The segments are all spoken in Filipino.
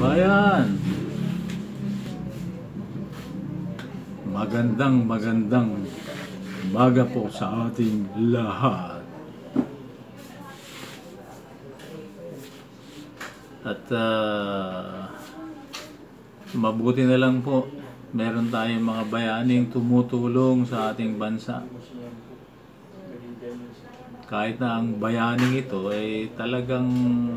kababayan, magandang umaga po sa ating lahat. At mabuti na lang po, meron tayong mga bayaning tumutulong sa ating bansa. Kahit na ang bayaning ito ay talagang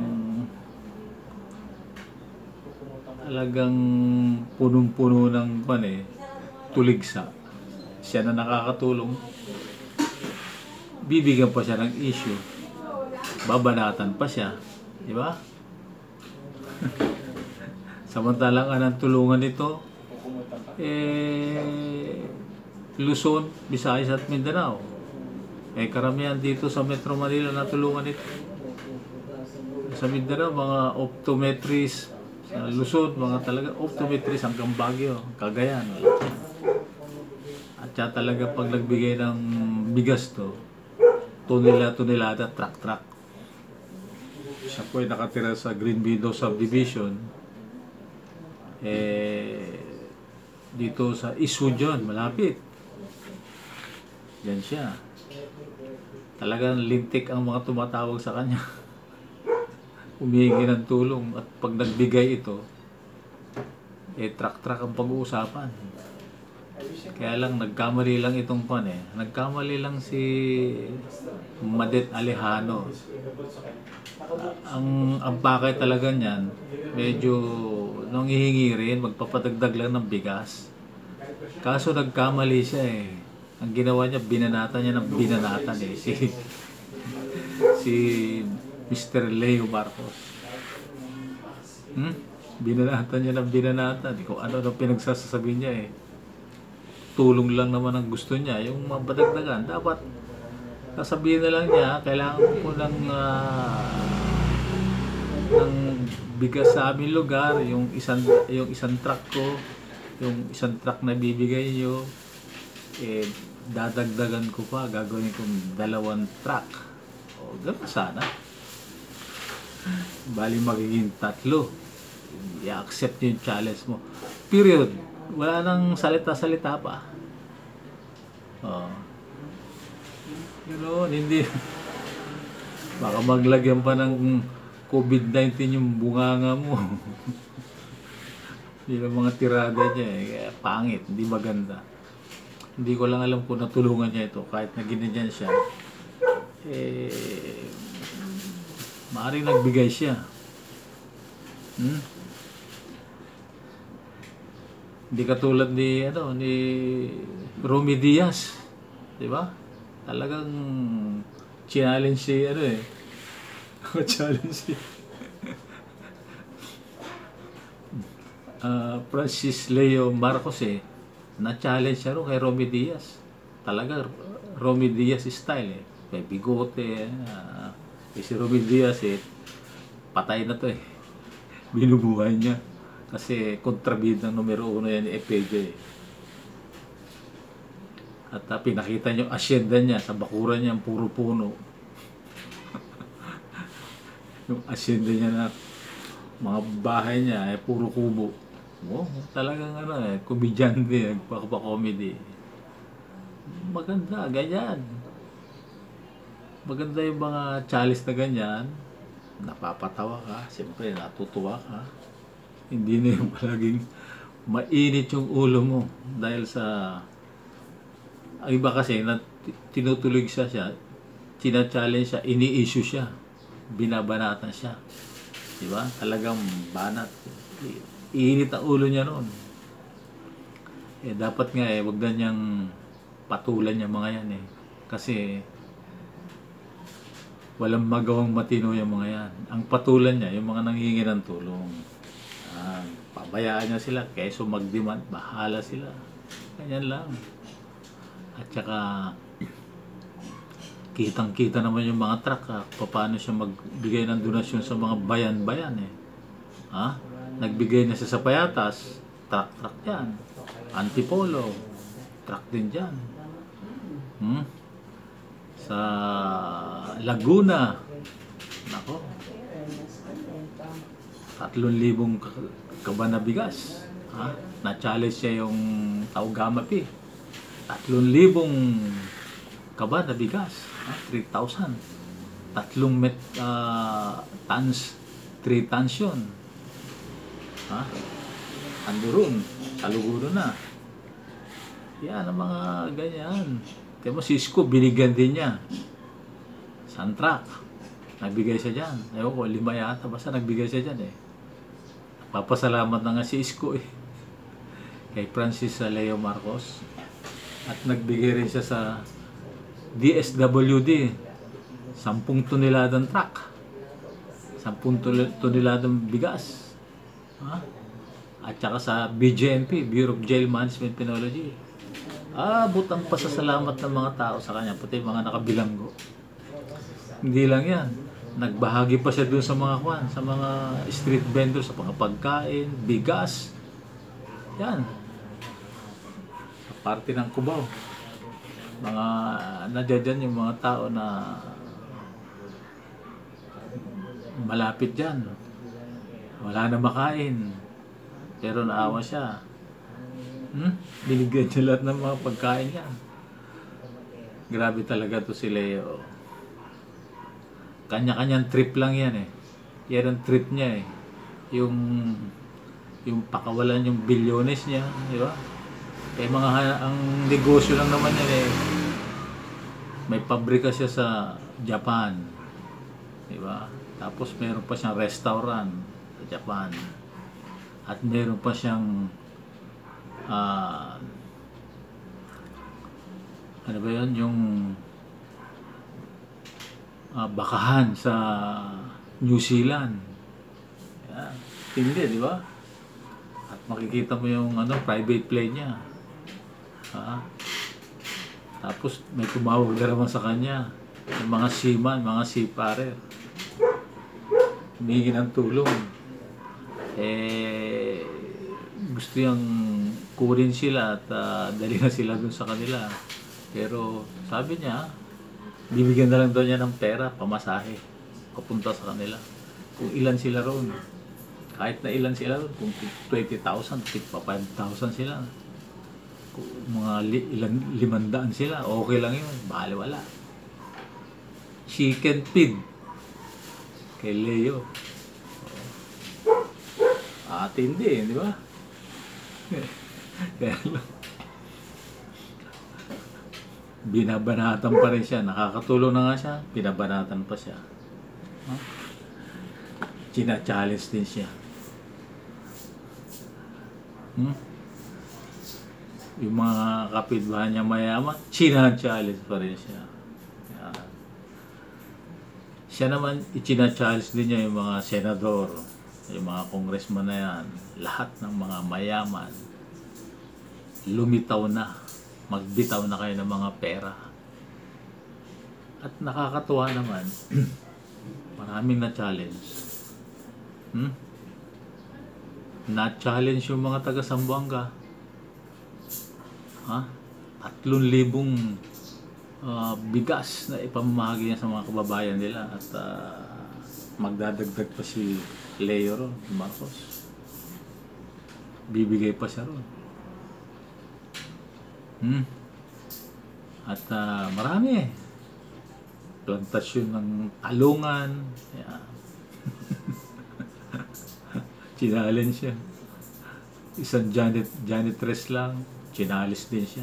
punong-puno ng tuligsa. Siya na nakakatulong, bibigyan pa siya ng issue, babanatan pa siya, di ba? Samantalang anong tulungan ito, Luzon, Visayas at Mindanao. Karamihan dito sa Metro Manila na tulungan ito. Sa Mindanao, mga optometrist. Sa Luzon, mga talaga optometrist hanggang Baguio, Cagayan. At siya talaga pag nagbigay ng bigas to, tonelada, truck. Siya po ay nakatira sa Green Meadow Subdivision. Dito sa Isujon, malapit. Yan siya. Talagang lintik ang mga tumatawag sa kanya. Humihingi ng tulong at pag nagbigay ito, truck ang pag-uusapan. Kaya lang nagkamali lang itong nagkamali lang si Madet Alejano. Ang pakay talaga niyan, medyo nung hihingi rin, magpapadagdag lang ng bigas. Kaso nagkamali siya Ang ginawa niya, binanatan niya ng binanatan si Mr. Leo Marcos. Binanatan niya ng binanatan. Kung ano pinagsasasabi niya tulong lang naman ang gusto niya. Yung mapadagdagan, dapat sasabihin na lang niya, kailangan ko ng bigas sa aming lugar, yung isang truck ko, yung isang truck na bibigay niyo, dadagdagan ko pa, gagawin kong 2 truck. O, gano'n sana. Bali magiging 3. I-accept yung challenge mo. Period. Wala nang salita-salita pa. Hindi. Baka maglagyan pa ng COVID-19 yung bunganga mo. Yun ang mga tirada niya Kaya pangit, hindi maganda. Hindi ko lang alam kung natulungan niya ito. Kahit na ginanyan siya, maaaring nagbigay siya. Hindi katulad ni Romy Diaz, di ba? Talagang challenge si challenge si Francis Leo Marcos na-challenge siya kay Romy Diaz. Talaga Romy Diaz style may bigote. Si Romy Diaz patay na to binubuhay niya. Kasi kontrabida numero 1 yan ni EPJ. At pinakita niyo asyenda niya sa bakuran niya, puro puno. Yung asyenda niya na mga bahay niya puro kubo. Talagang komedyante, nagpapa-comedy. Maganda, ganyan. Maganda yung mga challenge na ganyan. Napapatawa ka, siyempre natutuwa ka. Hindi na yung palaging mainit yung ulo mo dahil sa ang iba kasi na tinutuloy siya, tina-challenge siya, ini-issue siya, binabanatan siya, di ba? Talagang banat, iinit ang ulo niya noon. Dapat nga wag na niyang patulan yung mga yan kasi walang magawang matino yung mga yan. Ang patulan niya yung mga nanghihingi ng tulong. Pabayaan niya sila, kaysa mag-demand, bahala sila. Ganyan lang. At saka kitang-kita naman yung mga truck paano siya magbigay ng donasyon sa mga bayan-bayan Nagbigay na siya sa Payatas, truck yan. Antipolo, truck din dyan. Sa Laguna, nako, 3,000 kaba na bigas. Ha? Na-challenge siya yung Taugama P. 3,000 kaba na bigas. Ha? 3,000. Tons, 3 tons yun. Ha? Andurun, taluguro na. Yan ang mga ganyan. Kaya mo, Cisco, binigyan din niya. Santrak. Nagbigay siya dyan. Ewan ko, 5 yata. Basta nagbigay siya dyan eh. Papasalamat na nga si Cisco eh. Kay Francis Leo Marcos. At nagbigay rin siya sa DSWD. 10 toneladang truck. 10 toneladang bigas. Ha? At saka sa BJMP, Bureau of Jail Management Penology. Abot ang pasasalamat ng mga tao sa kanya, pati mga nakabilanggo. Hindi lang yan. Nagbahagi pa siya dun sa mga sa mga street vendors, sa mga pagkain, bigas. Yan. Sa parte ng Cubao. Mga nadyan yung mga tao na malapit dyan. Wala na makain. Pero naawa siya. Binigyan niya lahat ng mga pagkain niya. Grabe talaga to si Leo. Kanya-kanyang trip lang yan eh. Yan ang trip niya eh. Yung pakawalan yung bilyones niya, di ba? Eh ang negosyo lang naman yan eh. May pabrika siya sa Japan. Di ba? Tapos meron pa siyang restaurant sa Japan. At meron pa siyang ano ba yun? Yung bakahan sa New Zealand. Yan. Hindi, di ba? At makikita mo yung private plane niya. Tapos may tumawag na naman sa kanya. Yung mga seaman, mga seafarer. Humingi ng tulong. Gusto yung kurin sila at dali na sila dun sa kanila. Pero sabi niya, bibigyan na lang daw niya ng pera, pamasahe, papunta sa kanila. Kung ilan sila roon. Kahit na ilan sila roon, kung 20,000, 5,000 sila. Kung mga 500 sila, okay lang yun. Bale wala. Chicken feed kay Leo. Hindi, di ba? Kaya binabanatan pa rin siya. Nakakatulong na nga siya, binabanatan pa siya. China-challenge din siya. Yung mga kapitbahay niya mayaman, china-challenge pa rin siya. Siya naman, i-china-challenge din niya yung mga senador, yung mga congressman na yan, lahat ng mga mayaman, lumitaw na, magbitaw na kayo ng mga pera. At nakakatuwa naman, maraming na-challenge. Na-challenge yung mga taga-Zamboanga. 3,000 bigas na ipamamahagi niya sa mga kababayan nila at magdadagdag pa si Leo Marcos. Bibigay pa siya ron. At marami eh. Plantasyon ng talungan. Yan. Challenge siya. Isang janitress lang. Chinalis din siya.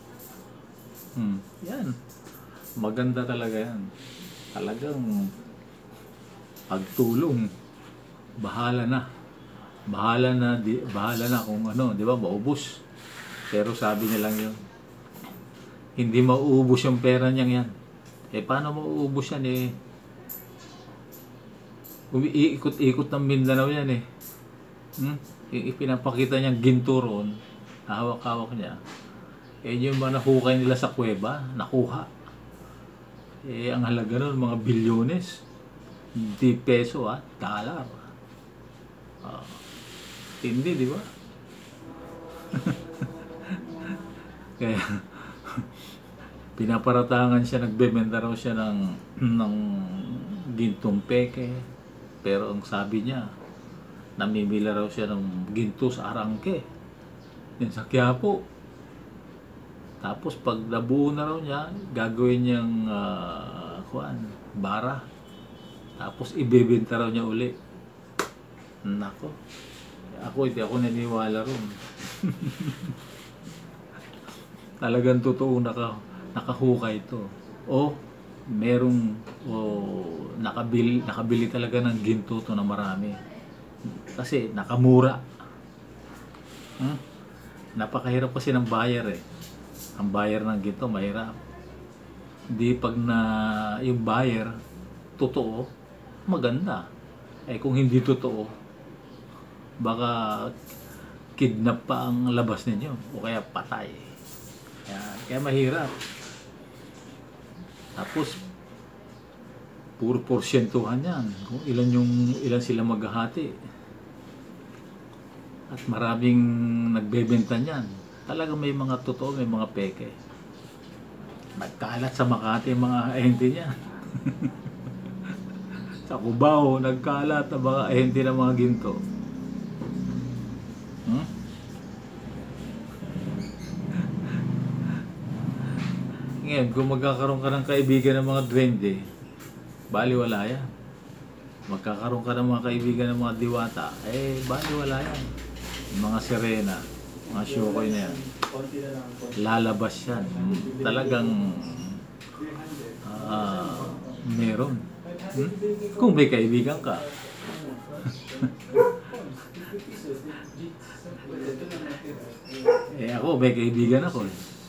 Yan. Maganda talaga yan. Talagang pagtulong. Bahala na. Bahala na kung di ba, maubos. Pero sabi niya lang yun. Hindi mauubos yung pera niya yan. Paano mauubos yan umiikot-ikot ng Mindanao yan Ipinapakita niyang ginto ron. Hawak-hawak niya. Yung mga nahukay nila sa kuweba, nakuha. Ang halaga nun, mga bilyones. Hindi peso, dollar. Hindi, di ba? Kaya, pinaparatangan siya, nagbebenta raw siya ng gintong peke. Pero ang sabi niya, namimila raw siya ng ginto sa Arangke. Yan sa Quiapo. Tapos pag nabuo na raw niya, gagawin niyang bara. Tapos ibebenta raw niya uli. Nako. Hindi ako naniniwala ron. Talagang totoo nakahukay ito. Nakabili talaga ng ginto to na marami. Kasi nakamura. Napakahirap kasi ng buyer eh. Ang buyer ng ginto mahirap. Hindi pag yung buyer totoo, maganda. Kung hindi totoo, baka kidnap pa ang labas ninyo o kaya patay. Kaya mahirap. Tapos puro porsyentuhan yan. Kung ilan sila maghahati. At maraming nagbebenta niyan. Talagang may mga totoo, may mga peke. Nagkalat sa Makati yung mga ahente niya. Sa Cubao, nagkalat ang mga ahente ng mga ginto. Ngayon, kung magkakaroon ka ng kaibigan ng mga duwende, baliwala yan. Magkakaroon ka ng mga kaibigan ng mga diwata, baliwala yan. Yung mga sirena, mga syokoy na yan, lalabas yan. Talagang meron. Kung may kaibigan ka. Ako, may kaibigan ako.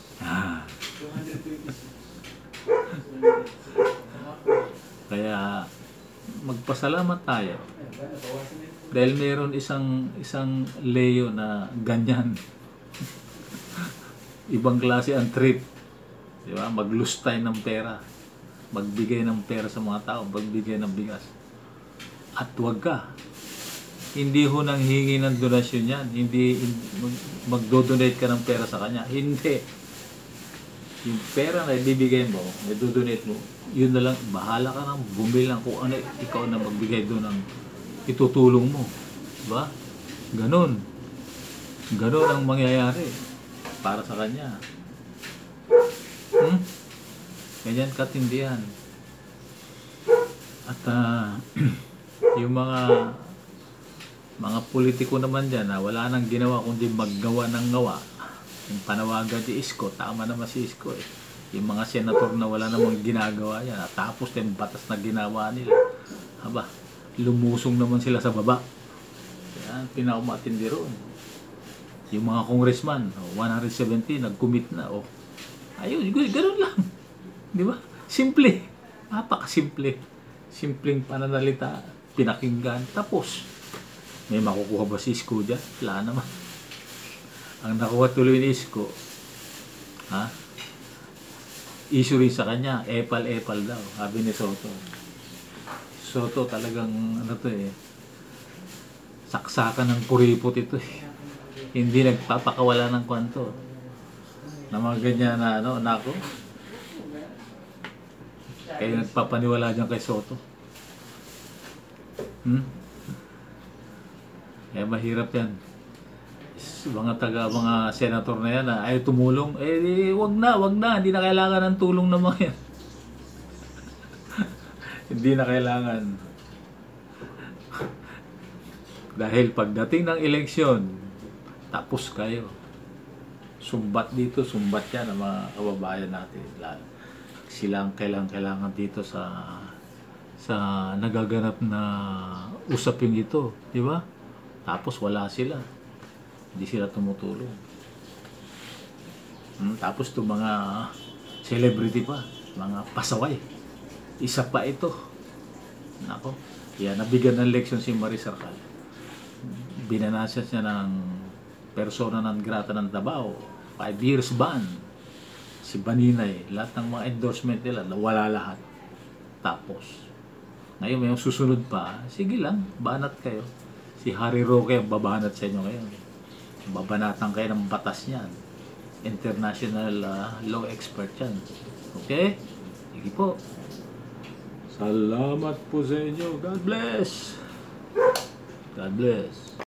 Kaya magpasalamat tayo dahil meron isang Leo na ganyan. Ibang klase ang trip, di ba? Maglustay ng pera, magbigay ng pera sa mga tao, magbigay ng bigas. At wag ka, hindi ho nang hingi ng donasyon yan, hindi magdo-donate ka ng pera sa kanya, hindi. Yung pera na ibibigay mo, i-donate mo, yun na lang, bahala ka nang bumili lang kung ano, ikaw na magbigay doon ng itutulong mo. Diba? Ganon ang mangyayari para sa kanya. Ganyan katindihan. At yung mga politiko naman dyan na wala nang ginawa kundi maggawa ng gawa. Yung panawagan si Isko, tama naman si Isko eh. Yung mga senator na wala namang ginagawa yan, tapos yung batas na ginawa nila, lumusong naman sila sa baba. Kaya pinaumatindi roon. Yung mga congressman, 170, nag-commit na. Ayun, ganoon lang. Di ba? Simple. Napakasimple. Simpleng pananalita, pinakinggan, tapos. May makukuha ba si Isko dyan? Wala naman. Ang nakuha tuloy ni Isko, issue rin sa kanya, epal daw, sabi ni Soto. Soto talagang, saksakan ng kuripot ito eh. Hindi nagpapakawala ng kwanto. Na mga ganyan na, nako. Kaya nagpapaniwala dyan kay Soto. Kaya mahirap yan. Mga senator na yan ay tumulong, wag na, hindi na kailangan ng tulong ng mga yan. Hindi na kailangan. Dahil pagdating ng eleksyon, tapos kayo. Sumbat dito, sumbat yan ang mga kababayan natin. Sila ang kailangan dito sa nagaganap na usapin ito, di ba? Tapos wala sila. Hindi sila tumutulong. Tapos itong mga celebrity pa, mga pasaway. Isa pa ito. Nako, nabigyan ng leksyon si Marie Sarcal. Binanasya siya ng persona non grata ng Davao, 5 years ban. Si Baninay, lahat ng mga endorsement nila, nawala lahat. Tapos, ngayon may susunod pa, sige lang, banat kayo. Si Harry Roque ang babanat sa inyo ngayon. Babanatan kayo ng batas niyan. International law expert yan. Okay? Sige po. Salamat po sa inyo. God bless. God God bless.